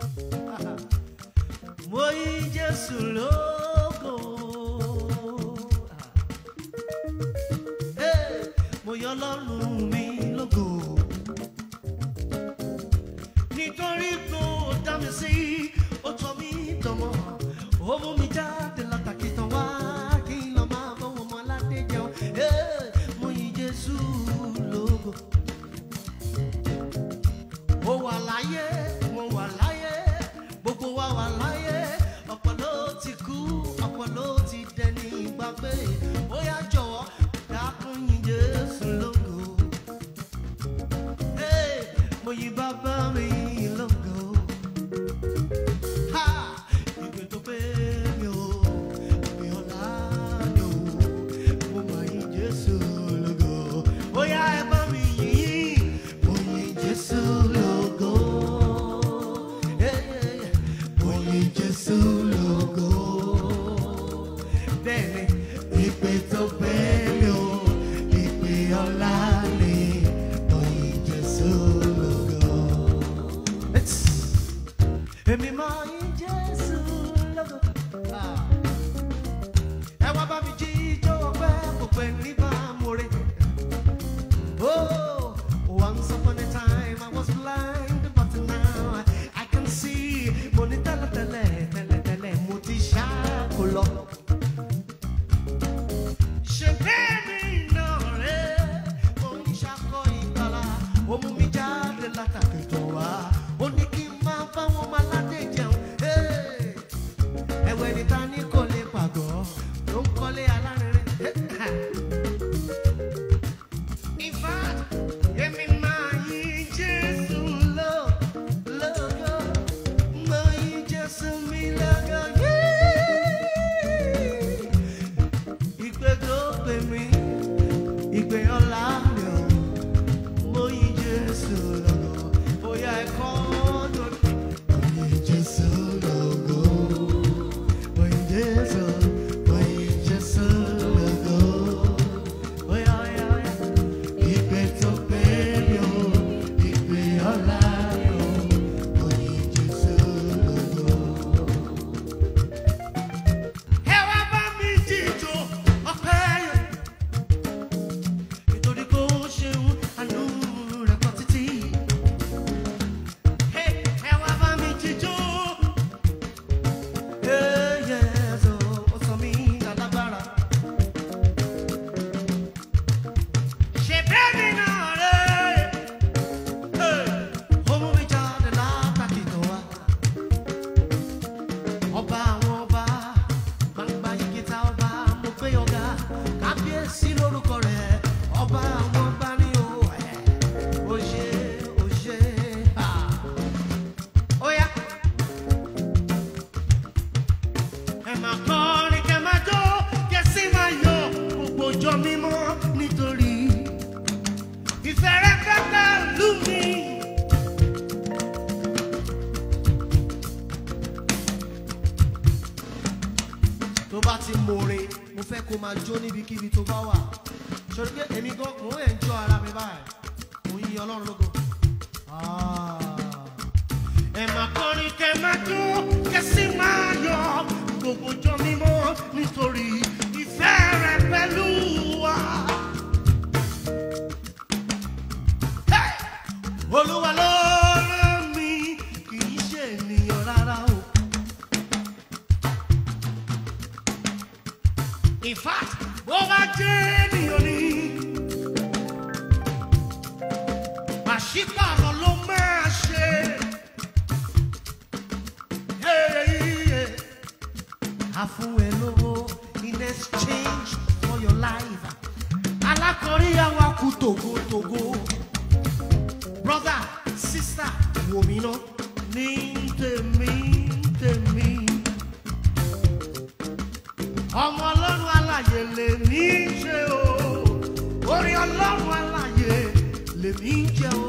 mo yí Jésù lógo. Mo yọ Ọlọ́run mi lógo. Nítorí kò dá mi sí, ó tọ́ mi dánmọ́, ó mú mi jáde látàkì tán wá kí n lọ máa bọ́wọ́ ọmọ aládé jẹun. Mo yí Jésù lógo. Mo wà láyé, mo wà láyé, gbogbo wa wà láyé, ọ̀pọ̀ ló ti kú, ọ̀pọ̀ ló ti dẹni ìgbàgbé. Ó yá jọ̀wọ́ dákun yìn Jésù lógo. Mo yìn bàbá mi lógo. Ìgbé tó pé mi ò, ìgbé ọ̀la mi ò, mo máa yìn Jésù lógo. Ó yá ẹ bá mi yìn, mo yìn Jésù lógo. Mo yìn Jésù lógo. Bẹ́ẹ̀ni, ìgbé tó pé mi ò, ìgbé ọ̀la ni, mo yìn Jésù lógo. Èmi máa yìn Jésù lógo. Ẹ wá bá mi jíjó ọpẹ́ kò pẹ́ ní bámúre. Oh, once upon a time I was blind, but now I can see. Mo ní tẹ́lẹ̀tẹ́lẹ̀ mo ti ṣáko lọ. Ṣé bẹ́ẹ̀ mi náà rẹ̀? Mo ní ṣáko ìgbàlà, ó mú mi jáde látàkì tó wá. Ó ní kí n máa bá wọn máa ládé jẹun. Ẹ̀wẹ̀ ni ta ní kò lè pàgọ́, ló ń kọ́lé alárinrin. In fact, èmi máa yìn Jésù lógo. Mo yìn Jésù mi lógo. Ìgbé tó pè mí, ìgbé ọ̀la mi ò. Mo yìn Jésù lógo. Bóyá ẹ̀kọ́ lórí. Mo yìn Jésù lógo. Mo yìn Jésù, mo yìn Jésù lógo. Bóyá ìgbé tó pè mí o, ìgbé ọ̀la mi ò. Mo yìn Jésù lógo. Ẹ wá bá mi jíjó ọpẹ́ yẹn. Nítorí kó ṣeun àánú rẹ̀ pọ̀ títí. Ẹ wá bá mi jíjó. Yes, ó sọ mí lálágbára. Ṣé bẹ́ẹ̀ mi náà rẹ̀? Ó mú mi jáde látàkì tó wá. Ọba àwọn ọba, gbangba yìgìtà ọba, mo gbé ọ̀gá, kábíyèsí lórúkọ rẹ̀. Ọba àwọn ọba ni ó ṣe, ó ṣe. Ó yá. Ẹ máa kọrin, kẹ máa jó, kẹ sì máa yọ̀, gbogbo ọjọ́ mímọ́ nítorí ìfẹ́ rẹ̀ pẹ̀lú mi. Tó bá ti mòre, mo fẹ́ kó máa jó níbikíbi tó bá wà. Ṣòro pé èmi gan mò ń enjoy ara mi báyìí. Mo yìn Ọlọ́run lógo. Ẹ máa kọrin, kẹ máa jó, kẹ sì máa yọ̀, gbogbo ọjọ́ mímọ́ nítorí ìfẹ́ rẹ̀ pẹ̀lú wa. Olúwa ló rán mi, kì í ṣe ènìyàn rárá o. In fact, bó bá jẹ́ ènìyàn ni, pàṣípààrọ̀ ló máa ṣe. A fún ẹ lówó in exchange for your life. Alákọ̀rí àwa kú tògótògó. Brother, sister, wò mí náà ní tèmi. Ọmọ Ọlọ́run alààyè lèmi ń ṣe o. Orin Ọlọ́run alààyè lèmi ń jẹ o.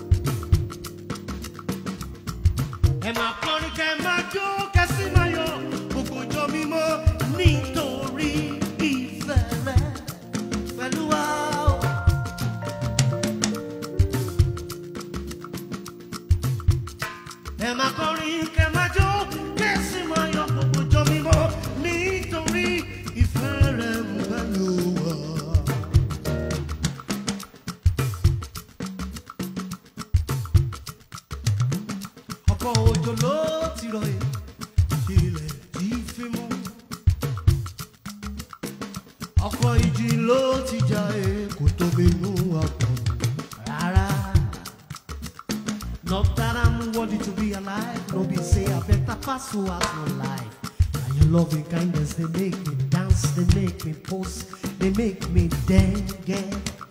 Ẹ máa kọrin, kẹ máa jó, kẹ sì máa yọ̀, gbogbo ọjọ́ mímọ́ nítorí ìfẹ́ rẹ̀ pẹ̀lú wa o. Ẹ máa kọrin kẹ́ máa jó kẹ́sì máa yọ gbogbo jọ mímọ́ nítorí ìfẹ́ rẹ̀ ń bá lò wá. ọ̀pọ̀ òjò ló ti rọ̀ ilẹ̀ tí fi mú. ọ̀pọ̀ ìjì ló ti jà kò tóbi nú àpò rárá. Not that I'm worthy to be alive, no be say I better pass who has no life. And your loving kindness, they make me dance, they make me pose, they make me dance.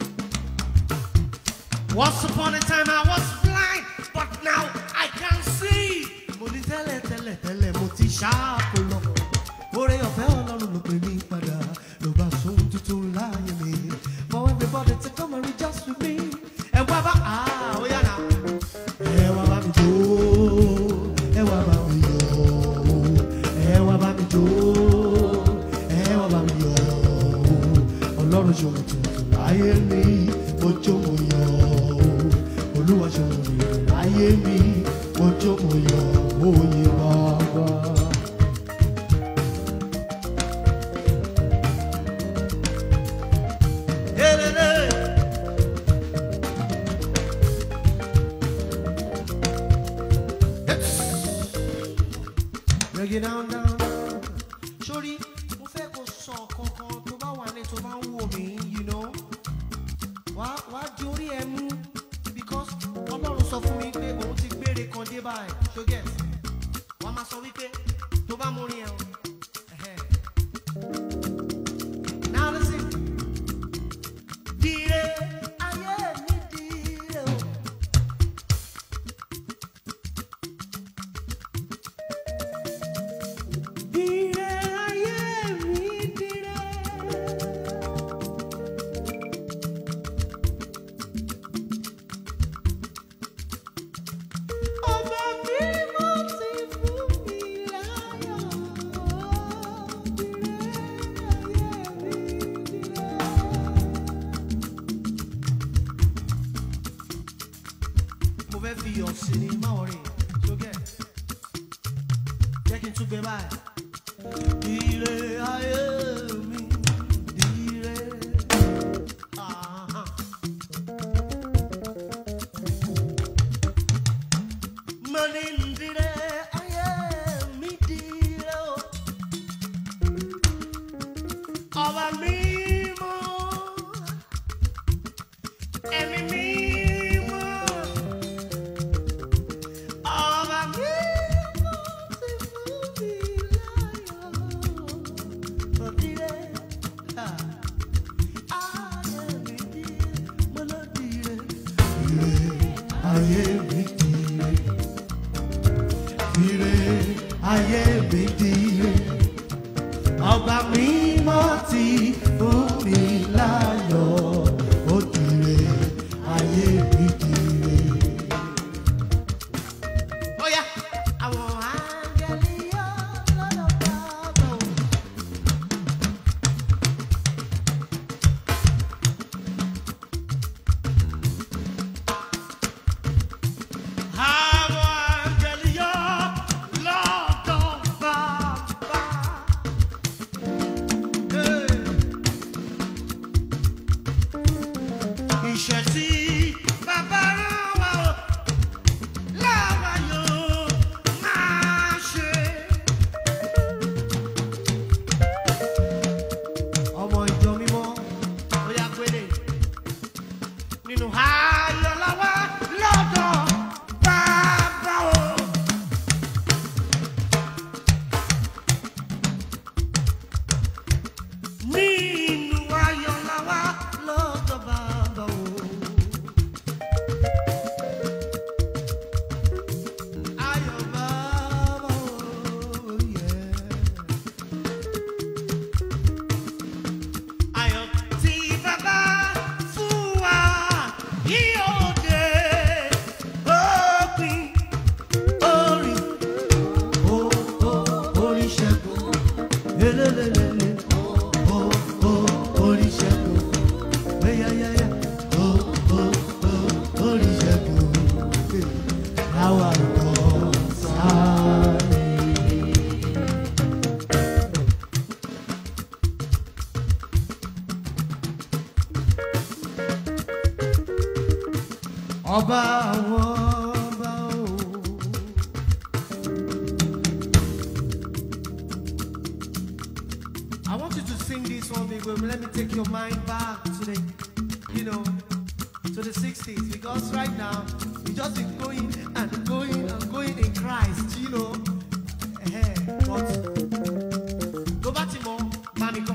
Once upon a time I was blind, but now I can see. Mo ní tẹ́lẹ̀ mo ti ṣáàpù lọ. Oore ọ̀fẹ́ Ọlọ́run ló pè mí padà, ló bá sóhun tuntun láyé mi. For everybody to come and rejoice with me. Ẹ wá bá ó yá náà. Ẹ wá bá mi jó, ẹ wá bá mi yọ̀, ẹ wá bá mi jó, ẹ wá bá mi yọ̀. Ọlọ́run ṣòwò tuntun láyé mi, mo jó mo yọ̀. Olúwa ṣòwò tuntun láyé mi, mo jó mo yọ̀, mo yìn Baba. Break it down, down, down. Sorry, mo fẹ́ kó sọ kankan tó bá wà ní tó bá ń wò mí, you know. Wá di orí ẹ mú because Ọlọ́run sọ fún mi pé òun ti gbére kan dé báyìí. So get, wá máa sọ wípé tó bá mú rí ẹ o. Now listen. Dire ayé mi dire o. Your cinema ori so get taking to be by dire ayé mi dire mani dire ayé mi dire ọba mímọ́ ẹ̀mí mi. Ayé mi dire, ọba mímọ́ ti fún mi láyọ̀, ó dire, ayé mi dire. Ó yá, àwọn áńgẹ́lì yọ lọ́dọ̀ Baba o. Iṣẹ́ tí bàbá rán wa o, làwa yóò máa ṣe. Ọmọ ìjọ mímọ́, ó yá gbélé. Nínú ayọ̀ làwa lọ́dọ̀ Bàbá o. Nínú ayọ̀ làwa lọ́dọ̀ Bàbá o. How I was ọba àwọn ọba o. I want you to sing this one, but let me take your mind back to the, to the 60s, because right now you just been going and going and going in Christ, But go back to more, Manico.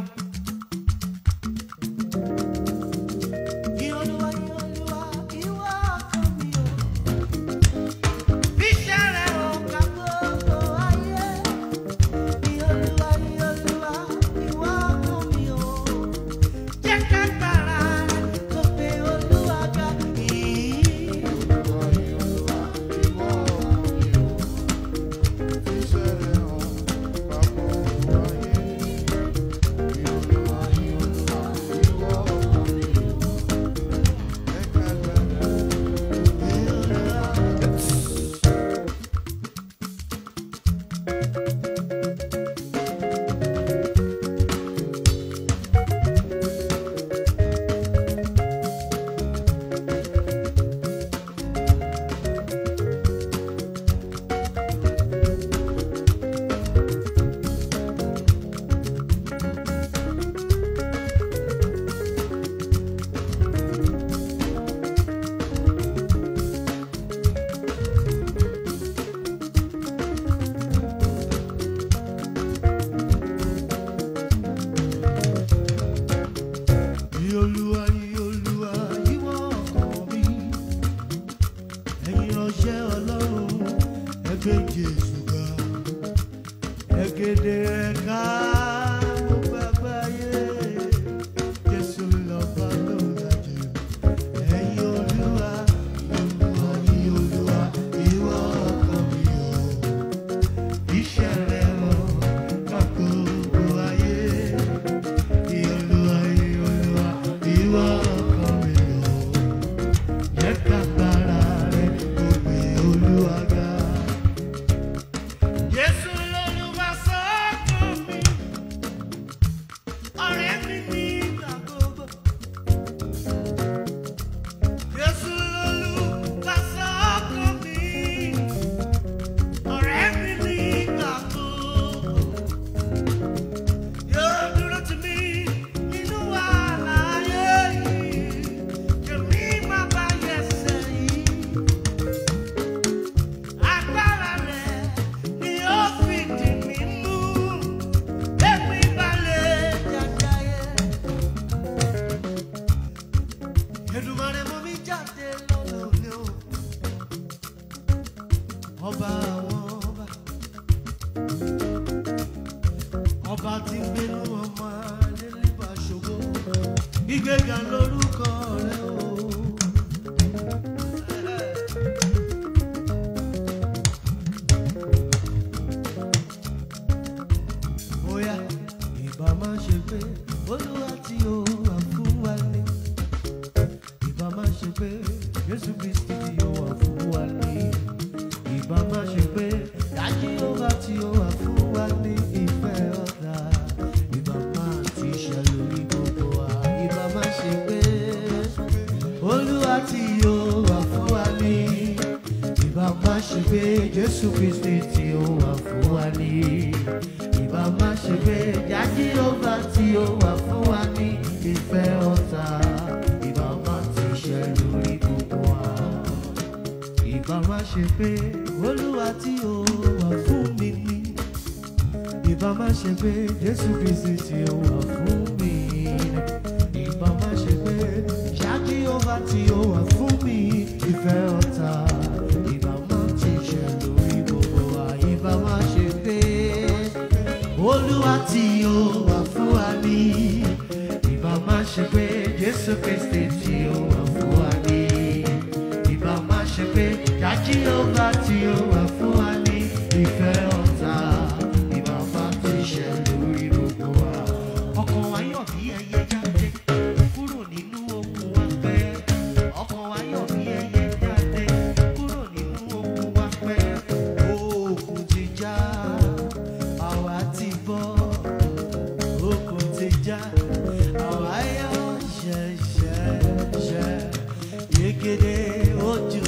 Yekede oju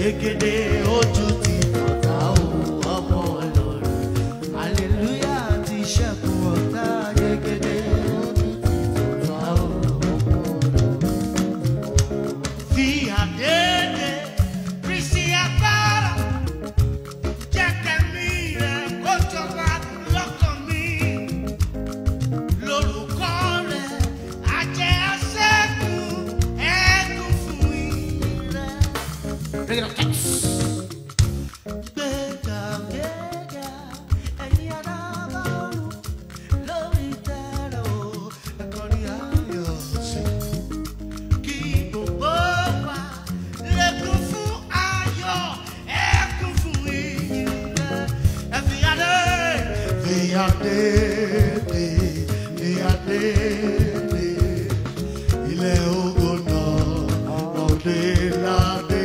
Yegede ojú ti ọ̀tá o, ọmọ Ọlọ́run. Hallelujah ti ṣẹ́gun ọ̀tá. Yegede ojú ti ọ̀tá o, ọmọ Ọlọ́run. Fi àdéhùn Kristi agbára, jẹ́ kẹ́mi rẹ̀ kó jọba lọ́kàn mi. Lórúkọ rẹ̀ ajẹ́ aṣẹ́gun ẹ̀kún fún ire. Bring it up. Gbéga gbéga ẹ̀yin adábá ọ̀run lórí tẹ́lẹ̀ o, ẹ̀kọ́ ni ayọ̀ sí. Kí gbogbo wa lè kún fún ayọ̀, ẹ̀kún fún ire. Fi adé, fi adé, fi adé, ilé ògo náà òde ládé.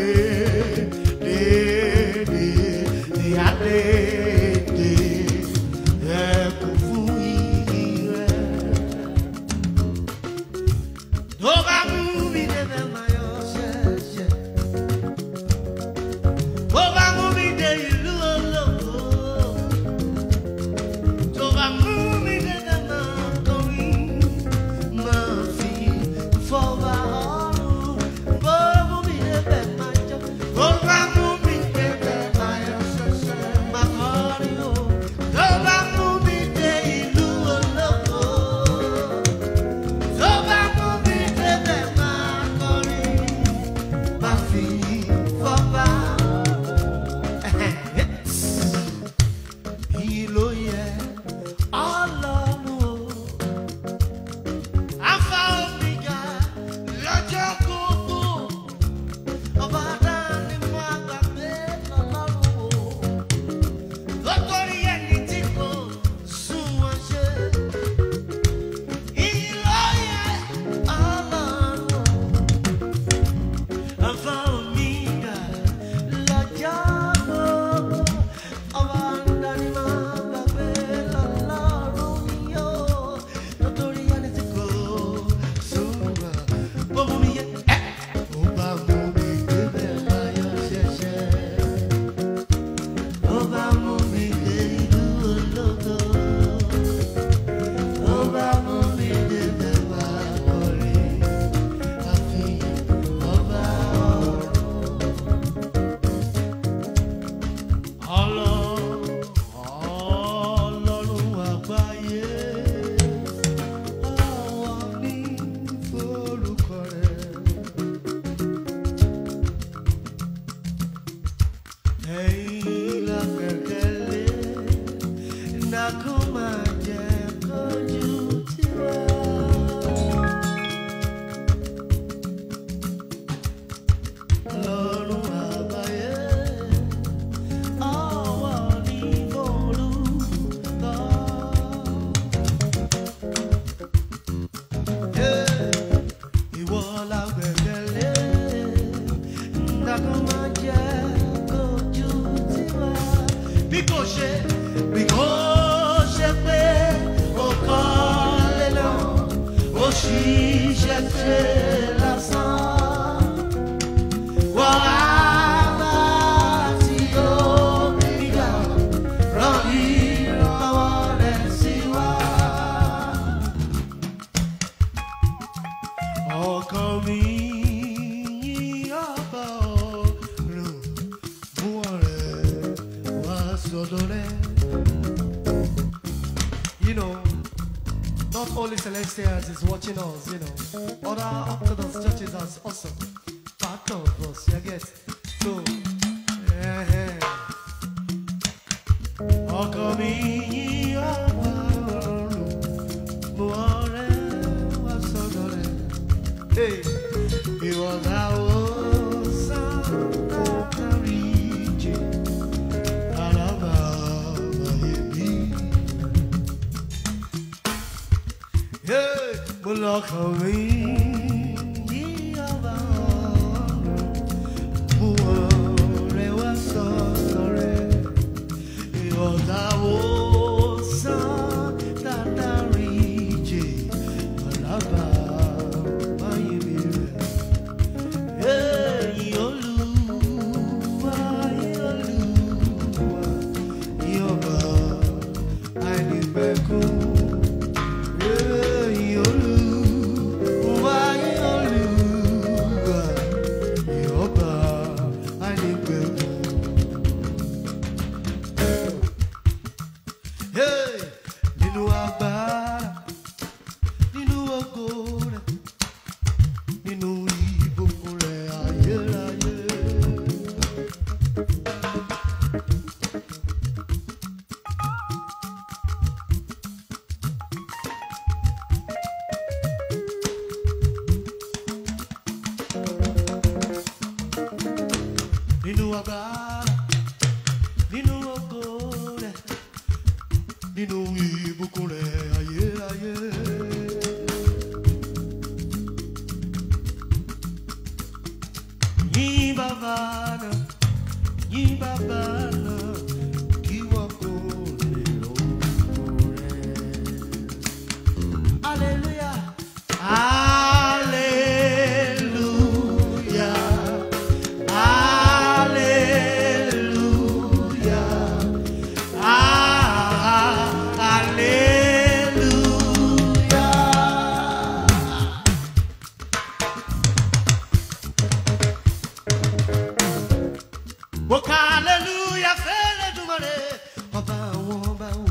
You know, not only Celestials is watching us, you know, other Orthodox churches are also part of us, you get? So, hey, it was our son that reaching. nínú agbára, nínú ògo rẹ̀, nínú ìbùkún rẹ̀ ayérayé. Yìn bàbá náà, yìn bàbá náà, kí wọ́n kó lè lórúkọ rẹ̀. Hallelujah, hallelujah, hallelujah, hallelujah. Woka hallelujah, fẹ́lẹ́ dùmarè, ọba àwọn ọba o.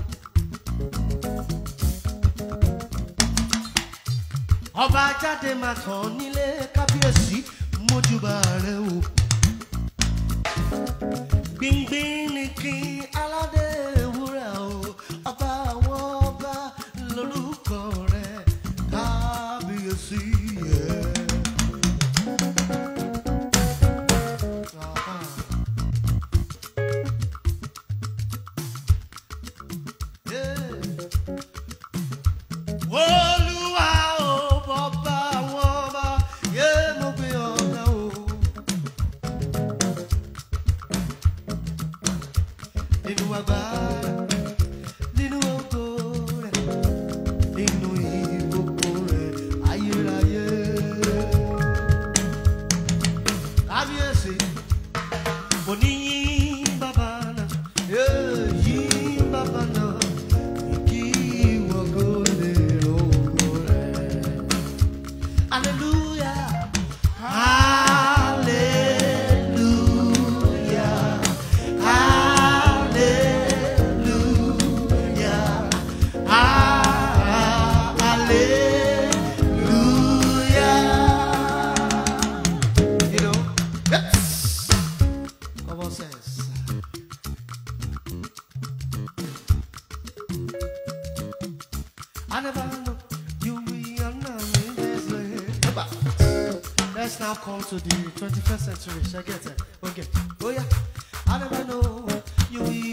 Ọba jáde máa kàn nílé kábíyèsí, mójúbà rẹ o. Gbìngbìn ni kí aládé wúrà o, ọba àwọn ọba lórúkọ rẹ, kábíyèsí yẹ. Olúwa o, bàbá àwọn ọba, yé mo gbé ọ̀gá o. Nínú agbára, nínú ògo rẹ̀, nínú ìbùkún rẹ̀ ayérayé. Kábíyèsí, mo ní yìn bàbá náà, yìn bàbá náà, kí wọ́n kó lè lórúkọ rẹ̀. Hallelujah, hallelujah, hallelujah, hallelujah. You know, yes. Common sense. I never know you will honor me this way. Let's now come to the 21st century. Shall I get it? Okay. Oh yeah. I never know you will